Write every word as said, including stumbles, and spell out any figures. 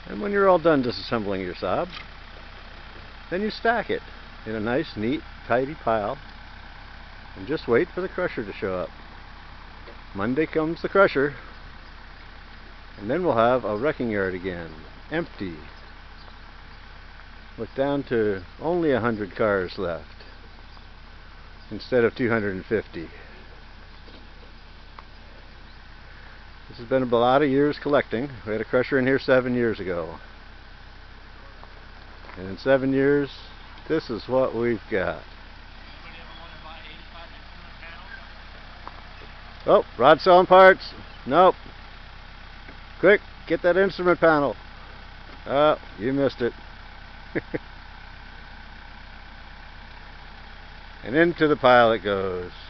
And when you're all done disassembling your Saab, then you stack it in a nice, neat, tidy pile and just wait for the crusher to show up. Monday comes the crusher, and then we'll have a wrecking yard again, empty, with down to only a hundred cars left instead of two hundred fifty. This has been a lot of years collecting. We had a crusher in here seven years ago. And in seven years, this is what we've got. Oh, rod selling parts? Nope. Quick, get that instrument panel. Oh, you missed it. And into the pile it goes.